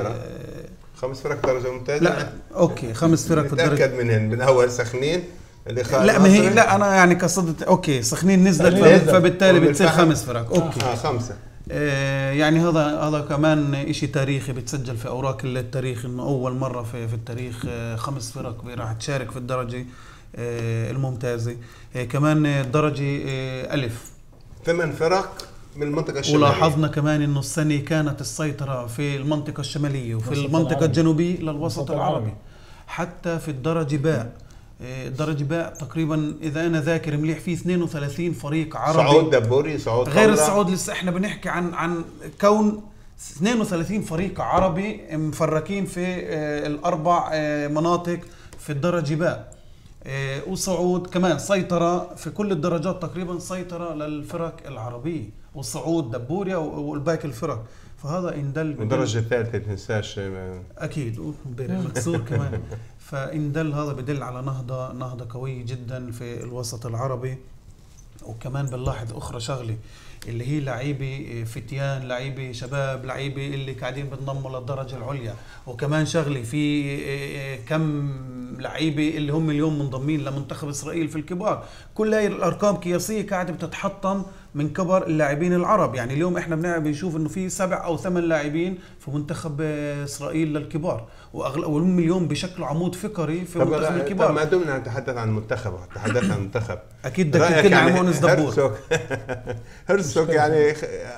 Speaker 1: 5 فرق درجه ممتازه.
Speaker 3: لا اوكي 5 فرق في الدرجه.
Speaker 1: تاكد من اول سخنين اللي
Speaker 3: لا ما هي لا انا يعني قصدت اوكي سخنين نزلت فبالتالي بتصير 5 فرق اوكي
Speaker 1: 5
Speaker 3: يعني هذا كمان شيء تاريخي بتسجل في اوراق التاريخ، انه اول مره في التاريخ 5 فرق راح تشارك في الدرجه الممتازه. كمان الدرجه الف
Speaker 1: 8 فرق من المنطقه الشماليه،
Speaker 3: ولاحظنا كمان انه السنه كانت السيطره في المنطقه الشماليه وفي المنطقه الجنوبيه للوسط العربي. حتى في الدرجه باء، الدرجة باء تقريبا اذا انا ذاكر مليح في 32 فريق عربي،
Speaker 1: صعود دبوري، صعود
Speaker 3: غير الصعود. لسه احنا بنحكي عن كون 32 فريق عربي مفرقين في ال4 مناطق في الدرجة باء، وصعود كمان سيطرة في كل الدرجات تقريبا، سيطرة للفرق العربية وصعود دبوريا والباقي الفرق. فهذا إن دل
Speaker 1: الدرجة الثالثة تنساش
Speaker 3: أكيد وبير المكسور كمان. فإن دل هذا بدل على نهضة قوية جدا في الوسط العربي. وكمان بنلاحظ أخرى شغلة اللي هي لعيبة فتيان، لعيبة شباب، لعيبة اللي قاعدين بتنضموا للدرجة العليا. وكمان شغلة في كم لعيبة اللي هم اليوم منضمين لمنتخب إسرائيل في الكبار. كل هاي الأرقام قياسية قاعدة بتتحطم من كبر اللاعبين العرب. يعني اليوم احنا بنشوف انه في 7 أو 8 لاعبين في منتخب إسرائيل للكبار، وهم اليوم بشكل عمود فقري في منتخب الكبار.
Speaker 1: ما دمنا نتحدث عن المنتخب، تحدثنا عن المنتخب،
Speaker 3: اكيد بدك تحكي عن مؤنس دبور.
Speaker 1: هرسوك يعني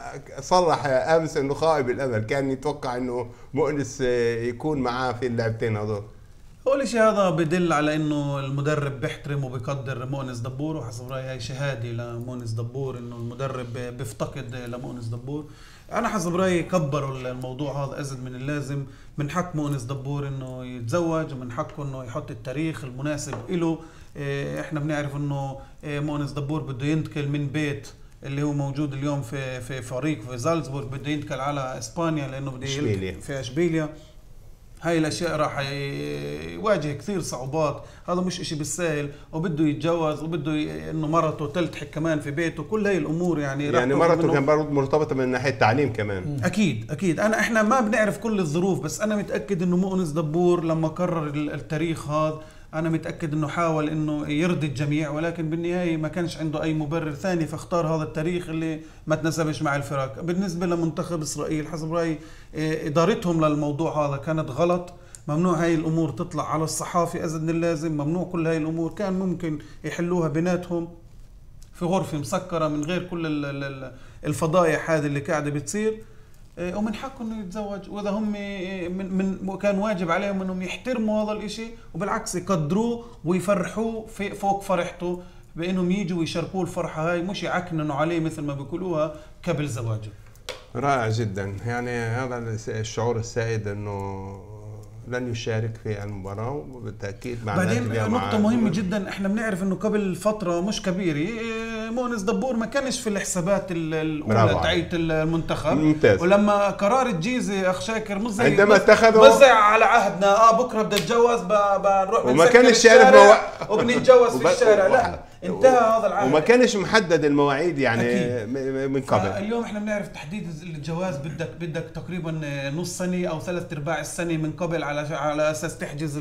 Speaker 1: صرح امس انه خائب الامل، كان يتوقع انه مؤنس يكون معاه في اللعبتين هذول.
Speaker 3: أول شيء هذا بدل على إنه المدرب بيحترم وبيقدر مؤنس دبور، وحسب رأيي هاي شهادة لمؤنس دبور إنه المدرب بيفتقد لمؤنس دبور. أنا حسب رأيي كبروا الموضوع هذا أزيد من اللازم. من حق مؤنس دبور إنه يتزوج، ومن حقه إنه يحط التاريخ المناسب إله. إحنا بنعرف إنه مؤنس دبور بده ينتقل من بيت اللي هو موجود اليوم في فريق في زالزبورغ، بده ينتقل على اسبانيا لانه بده في اشبيليا. هاي الاشياء راح يواجه كثير صعوبات، هذا مش اشي بالسهل، وبده يتجوز وبده انه مرته تلتحق كمان في بيته، كل هاي الامور يعني
Speaker 1: مرته كان برضه مرتبطه من ناحيه التعليم كمان.
Speaker 3: اكيد احنا ما بنعرف كل الظروف، بس انا متاكد انه مؤنس دبور لما قرر التاريخ هذا انا متاكد انه حاول انه يرضي الجميع، ولكن بالنهايه ما كانش عنده اي مبرر ثاني، فاختار هذا التاريخ اللي ما تناسبش مع الفرق. بالنسبه لمنتخب اسرائيل حسب رايي ادارتهم للموضوع هذا كانت غلط، ممنوع هاي الامور تطلع على الصحافه ازيد من اللازم، ممنوع كل هاي الامور، كان ممكن يحلوها بيناتهم في غرفه مسكره من غير كل الفضايح هذه اللي قاعده بتصير، ومن حقه انه يتزوج، واذا هم من كان واجب عليهم انهم يحترموا هذا الاشي، وبالعكس يقدروه ويفرحوه فوق فرحته بانهم يجوا ويشاركوه الفرحه هاي، مش يعكننوا عليه مثل ما بيقولوها قبل زواجه.
Speaker 1: رائع جدا، يعني هذا الشعور السائد انه لن يشارك في المباراة، وبالتأكيد مع
Speaker 3: بعدين نقطة مهمة جدا، احنا بنعرف انه قبل فترة مش كبيرة مؤنس دبور ما كانش في الحسابات الأولى تاعت المنتخب
Speaker 1: ممتاز.
Speaker 3: ولما قرار الجيزة أخ شاكر مش زي
Speaker 1: عندما اتخذوا
Speaker 3: بس على عهدنا بكرة بدي اتجوز بنروح
Speaker 1: وما كانش يعرف
Speaker 3: وبنتجوز في الشارع، لا انتهى هذا العهد
Speaker 1: وما كانش محدد المواعيد يعني أكيد. من قبل.
Speaker 3: اليوم احنا بنعرف تحديد الجواز بدك تقريبا نص سنة او 3/4 السنة من قبل على اساس تحجز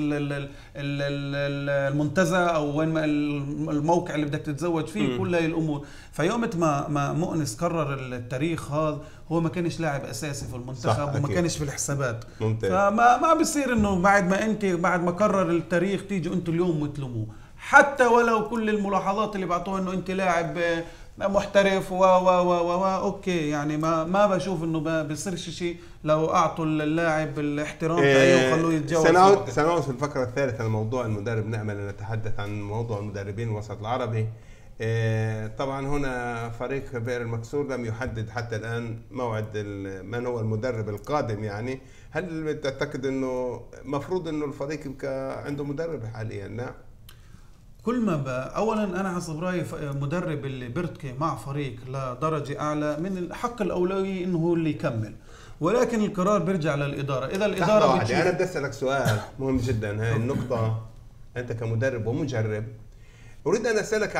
Speaker 3: المنتزه او وين الموقع اللي بدك تتزوج فيه. كل هاي الامور، فيوم ما مؤنس قرر التاريخ هذا هو ما كانش لاعب اساسي في المنتخب وما كانش في الحسابات.
Speaker 1: ممتاز.
Speaker 3: فما بصير انه بعد ما قرر التاريخ تيجوا انتوا اليوم وتلوموه، حتى ولو كل الملاحظات اللي بعطوها انه انت لاعب محترف اوكي، يعني ما بشوف انه بيصيرش شيء لو اعطوا اللاعب الاحترام تاعيه وخلوه يتجاوز.
Speaker 1: سنعود في الفقره الثالثه لموضوع المدرب، نأمل ان نتحدث عن موضوع المدربين الوسط العربي. طبعا هنا فريق بئر المكسور لم يحدد حتى الان موعد من هو المدرب القادم، يعني هل تعتقد انه مفروض انه الفريق يبقى عنده مدرب حاليا؟ لا،
Speaker 3: كل ما اولا انا حسب رايي مدرب اللي بيرتقي مع فريق لدرجه اعلى من الحق الاولوي انه هو اللي يكمل، ولكن القرار بيرجع للاداره. اذا الاداره
Speaker 1: انا بدي اسالك سؤال مهم جدا، هاي النقطه انت كمدرب ومجرب اريد ان اسالك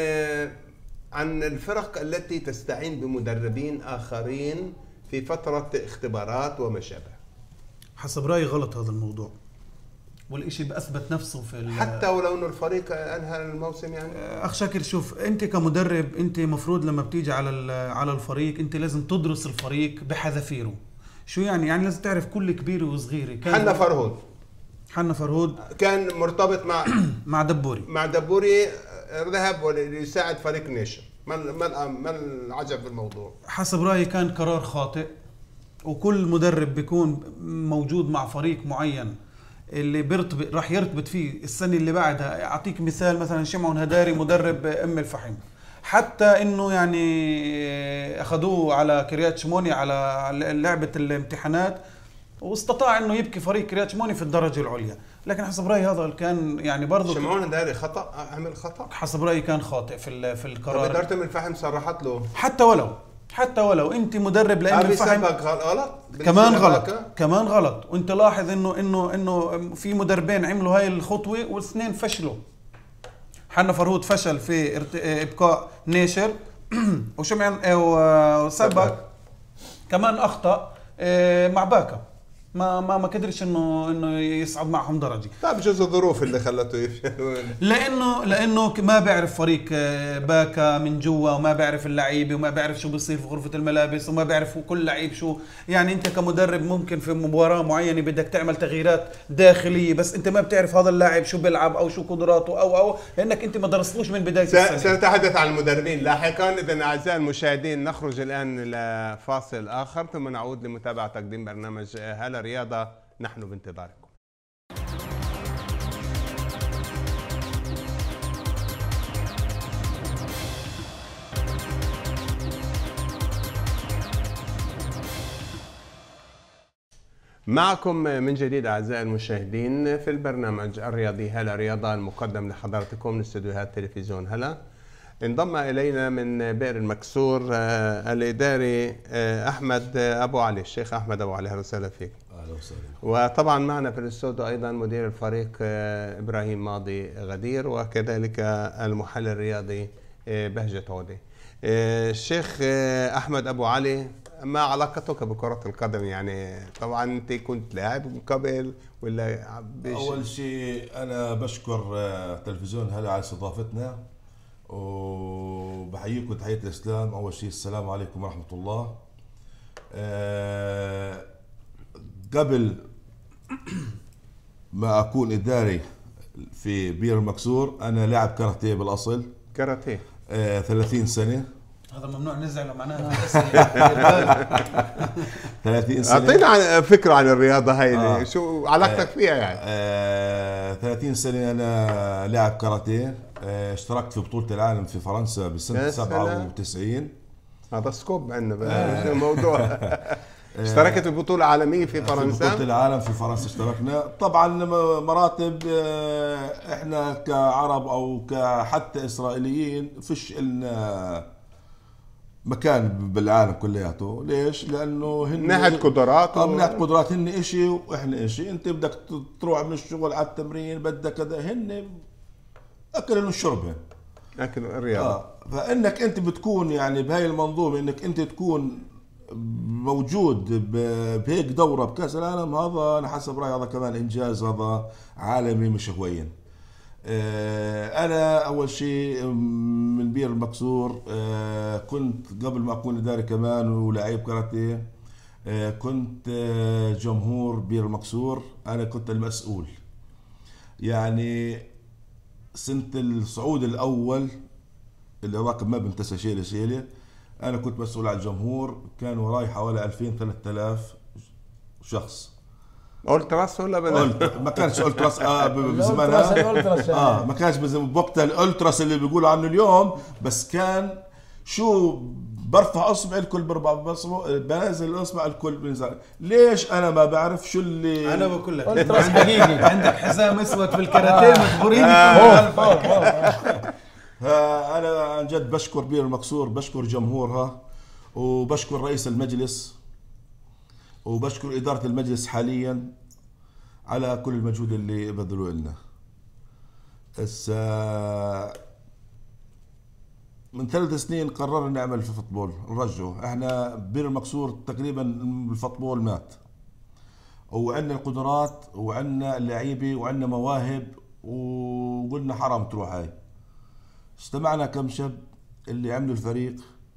Speaker 1: عن الفرق التي تستعين بمدربين اخرين في فتره اختبارات وما شابه.
Speaker 3: حسب رايي غلط هذا الموضوع، والإشي بأثبت نفسه في
Speaker 1: حتى ولو انه الفريق انهى الموسم. يعني
Speaker 3: اخ شاكر، شوف انت كمدرب انت مفروض لما بتيجي على الفريق انت لازم تدرس الفريق بحذافيره. شو يعني لازم تعرف كل كبيره وصغيره. حنا فرهود كان
Speaker 1: مرتبط
Speaker 3: مع
Speaker 1: دبوري ذهب ليساعد فريق نيشن. ما العجب بالموضوع؟
Speaker 3: حسب رايي كان قرار خاطئ، وكل مدرب بيكون موجود مع فريق معين اللي راح يرتبط فيه السنه اللي بعدها. اعطيك مثال، مثلا شمعون هداري مدرب ام الفحم، حتى انه يعني اخذوه على كريات شموني على لعبه الامتحانات واستطاع انه يبكي فريق كريات شموني في الدرجه العليا، لكن حسب رايي هذا كان يعني برضه
Speaker 1: شمعون هداري عمل خطا.
Speaker 3: حسب رايي كان خاطئ في القرار.
Speaker 1: طب اداره ام الفحم صرحت له
Speaker 3: حتى ولو انت مدرب لام الفحم
Speaker 1: غلط
Speaker 3: كمان غلط. وانت لاحظ انه في مدربين عملوا هاي الخطوه والاثنين فشلوا. حنا فرهود فشل في ابقاء ناشر وشمعان وسبك كمان اخطا مع باكا، ما قدرش انه يصعد معهم درجه.
Speaker 1: طيب بجوز الظروف اللي خلته يفشل،
Speaker 3: لانه ما بيعرف فريق باكا من جوا، وما بيعرف اللعيبه، وما بيعرف شو بيصير في غرفه الملابس، وما بيعرف كل لعيب شو. يعني انت كمدرب ممكن في مباراه معينه بدك تعمل تغييرات داخليه، بس انت ما بتعرف هذا اللاعب شو بيلعب او شو قدراته او لانك انت ما درستوش من بدايه السنه.
Speaker 1: سنتحدث عن المدربين لاحقا. اذا اعزائي المشاهدين نخرج الان الى فاصل اخر ثم نعود لمتابعه تقديم برنامج هلا رياضة. نحن بانتظاركم. معكم من جديد أعزائي المشاهدين في البرنامج الرياضي هلا رياضة، المقدم لحضراتكم من استديوهات تلفزيون هلا. انضم إلينا من بئر المكسور الإداري أحمد أبو علي، الشيخ أحمد أبو علي. أهلا وسهلا فيك.
Speaker 10: أهلا وسهلا.
Speaker 1: وطبعا معنا في الاستوديو أيضا مدير الفريق إبراهيم ماضي غدير، وكذلك المحلل الرياضي بهجة عودي. الشيخ أحمد أبو علي، ما علاقتك بكرة القدم؟ يعني طبعا أنت كنت لاعب من قبل ولا؟
Speaker 10: أول شيء أنا بشكر تلفزيون هلا على استضافتنا، وبحييكم تحية الإسلام. أول شيء السلام عليكم ورحمة الله. قبل ما أكون إداري في بئر المكسور أنا لاعب كاراتيه بالأصل.
Speaker 1: كاراتيه
Speaker 10: 30 سنة.
Speaker 3: هذا ممنوع نزعله معناها
Speaker 10: 30 سنة.
Speaker 1: أعطينا فكرة عن الرياضة هاي. شو علاقتك فيها يعني؟
Speaker 10: 30 سنة أنا لاعب كاراتيه. اشتركت في بطولة العالم في فرنسا بسنة 97.
Speaker 1: هذا سكوب عندنا الموضوع. اشتركت في بطولة عالمية في فرنسا.
Speaker 10: في بطولة العالم في فرنسا اشتركنا. طبعا مراتب احنا كعرب او كحتى اسرائيليين فيش لنا مكان بالعالم كلياته. ليش؟ لانه هن
Speaker 1: من ناحية قدرات
Speaker 10: من ناحية قدرات هن اشي واحنا اشي. انت بدك تروح من الشغل على التمرين بدك كذا، هن اكل والشرب،
Speaker 1: اكل الرياضة.
Speaker 10: فانك انت بتكون يعني بهاي المنظومة انك انت تكون موجود بهيك دورة بكأس العالم، هذا أنا حسب رأيي هذا كمان إنجاز، هذا عالمي مش هوين. أنا أول شيء من بئر المكسور. كنت قبل ما أكون إداري كمان ولاعب كاراتيه كنت جمهور بئر المكسور. أنا كنت المسؤول يعني سنة الصعود الأول اللي راكب ما بنتسى شيلة أنا كنت مسؤول على الجمهور. كان وراي حوالي 2000-3000 شخص.
Speaker 1: أولتراس ولا
Speaker 10: ما كانش أولتراس بزمانها. ما كانش بوقتها الأولتراس اللي بيقولوا عنه اليوم، بس كان شو برفع اصبع الكل بربع بصبع، بنزل الاصبع الكل بنزل. ليش انا ما بعرف شو اللي
Speaker 3: انا بقول لك أولتراس حقيقي. عندك حزام اسود في الكاراتيه مجبورين
Speaker 10: أنا عن جد بشكر بئر المكسور، بشكر جمهورها، وبشكر رئيس المجلس، وبشكر إدارة المجلس حاليا على كل المجهود اللي بذلوه لنا. من 3 سنين قررنا نعمل في فوتبول نرجعه. احنا بئر المكسور تقريبا الفوتبول مات، وعندنا القدرات وعندنا اللعيبة وعندنا مواهب، وقلنا حرام تروح هاي. استمعنا كم شاب اللي عملوا الفريق.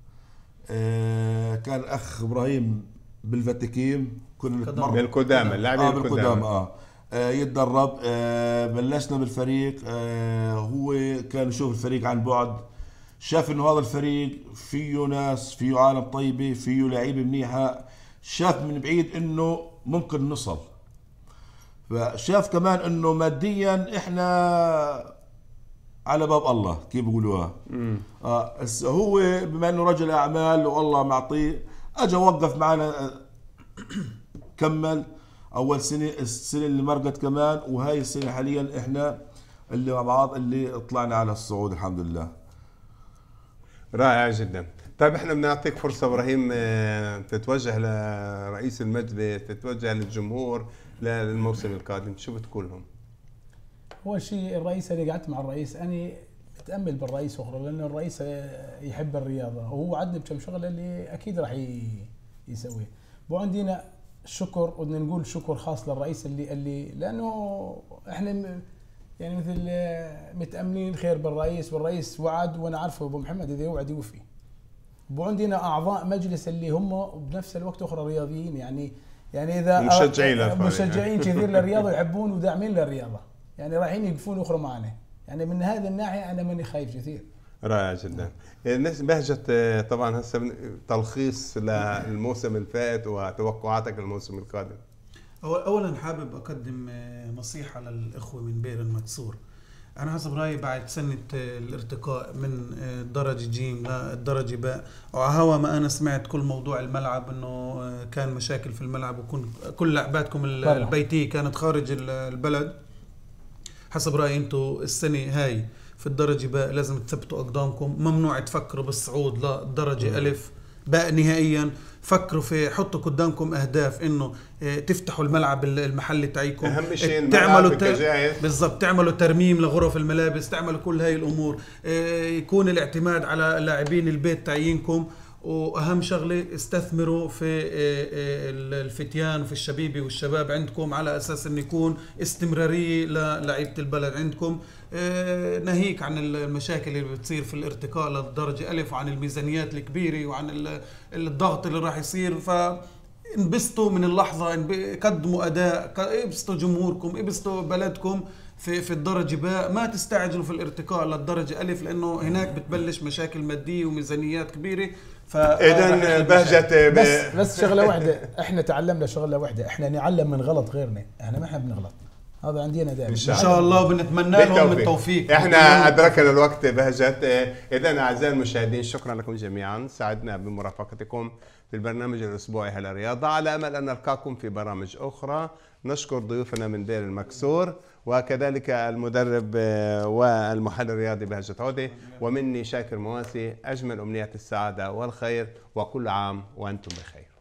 Speaker 10: كان اخ ابراهيم بالفاتيكيم كنا نتمرن
Speaker 1: بالقدامى، اللاعبين
Speaker 10: بالقدامى يتدرب. بلشنا بالفريق. هو كان يشوف الفريق عن بعد، شاف انه هذا الفريق فيه ناس، فيه عالم طيبه، فيه لعيبه منيحه، شاف من بعيد انه ممكن نصل. فشاف كمان انه ماديا احنا على باب الله كيف بيقولوها. هو بما انه رجل اعمال والله معطيه، اجى وقف معنا كمل اول سنه، السنه اللي مرقت كمان، وهاي السنه حاليا احنا اللي مع بعض اللي طلعنا على الصعود الحمد لله.
Speaker 1: رائع جدا. طيب احنا بنعطيك فرصه ابراهيم تتوجه لرئيس المجلس، تتوجه للجمهور للموسم القادم، شو بتقول لهم؟
Speaker 2: اول شيء الرئيس، اللي قعدت مع الرئيس انا بتامل بالرئيس اخرى، لانه الرئيس يحب الرياضه وهو عدني بكم شغله اللي اكيد راح يسويه. وعندنا شكر، بدنا نقول شكر خاص للرئيس اللي لانه احنا يعني مثل متاملين خير بالرئيس، والرئيس وعد وانا عارفه ابو محمد اذا يوعد يوفي. وعندنا اعضاء مجلس اللي هم بنفس الوقت اخرى رياضيين، يعني اذا مشجعين كثير للرياضه ويحبون وداعمين للرياضه، يعني رايحين يقفون اخرى معنا. يعني من هذه الناحيه انا ماني خايف كثير.
Speaker 1: رائع جدا. الناس بهجة طبعا هسه تلخيص للموسم الفات وتوقعاتك للموسم القادم.
Speaker 3: اولا حابب اقدم نصيحه للاخوه من بئر المكسور. انا حسب رايي بعد سنه الارتقاء من درجه جيم للدرجه باء، وعلى ما انا سمعت كل موضوع الملعب انه كان مشاكل في الملعب، وكل لعباتكم البيتيه كانت خارج البلد. حسب رايي انتم السنه هاي في الدرجة باء لازم تثبتوا أقدامكم، ممنوع تفكروا بالصعود للدرجة ألف باء نهائيا. فكروا في حطوا قدامكم أهداف إنه تفتحوا الملعب المحلي تاعيكم،
Speaker 1: أهم شيء
Speaker 3: تعملوا
Speaker 1: جاهز
Speaker 3: بالضبط، تعملوا ترميم لغرف الملابس، تعملوا كل هاي الأمور، يكون الاعتماد على لاعبين البيت تعيينكم. واهم شغله استثمروا في الفتيان وفي الشبيبه والشباب عندكم على اساس انه يكون استمراريه للعيبه البلد عندكم، ناهيك عن المشاكل اللي بتصير في الارتقاء للدرجه الف، وعن الميزانيات الكبيره، وعن الضغط اللي راح يصير. فانبسطوا من اللحظه، قدموا اداء، ابسطوا جمهوركم، ابسطوا بلدكم في الدرجة باء. ما تستعجلوا في الارتقاء للدرجة ألف، لأنه هناك بتبلش مشاكل مادية وميزانيات كبيرة.
Speaker 1: إذن بهجت
Speaker 2: بس شغلة واحدة، إحنا تعلمنا شغلة واحدة، إحنا نعلم من غلط غيرنا، إحنا ما إحنا بنغلط، هذا عندنا دائما
Speaker 3: إن شاء الله، وبنتمنى لهم التوفيق.
Speaker 1: إحنا أدركنا الوقت بهجت. إذن أعزائي المشاهدين، شكرا لكم جميعا، سعدنا بمرافقتكم في البرنامج الأسبوعي هلا رياضة، على أمل أن نلقاكم في برامج أخرى. نشكر ضيوفنا من دير المكسور، وكذلك المدرب والمحلل الرياضي بهجت عودة، ومني شاكر مواسي. أجمل أمنيات السعادة والخير، وكل عام وأنتم بخير.